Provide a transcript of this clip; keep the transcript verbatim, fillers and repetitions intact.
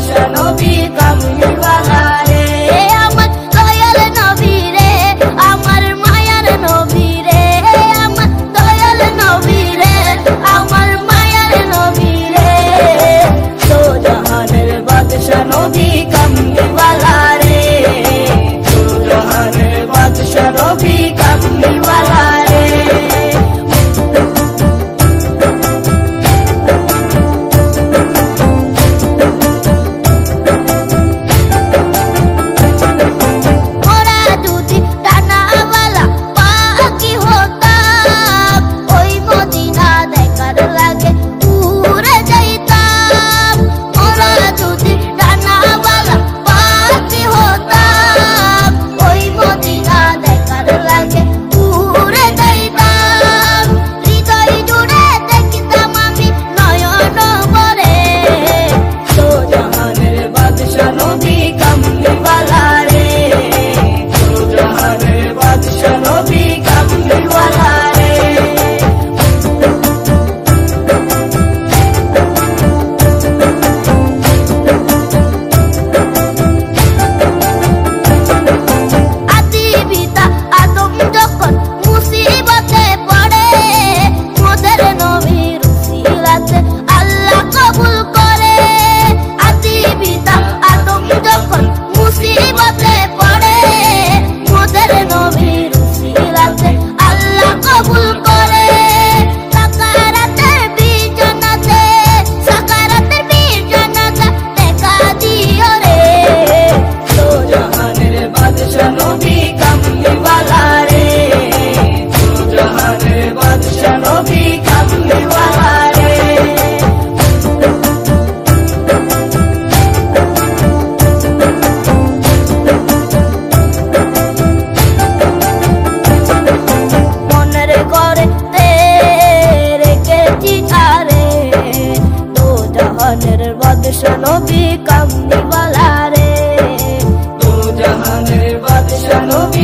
বাদশা নবী কামলিওয়ালা রে। আমার দয়াল নবী রে, আমার মায়ার নবী রে, আমার দয়াল নবী রে, আমার মায়ার নবী রে। দো জাহানের বাদশা নবী কামলিওয়ালা রে, দো জাহানের বাদশা নবী কামলিওয়ালা রে। বাদশা নবী কামলিওয়ালা রে, দো জাহানের বাদশা নবী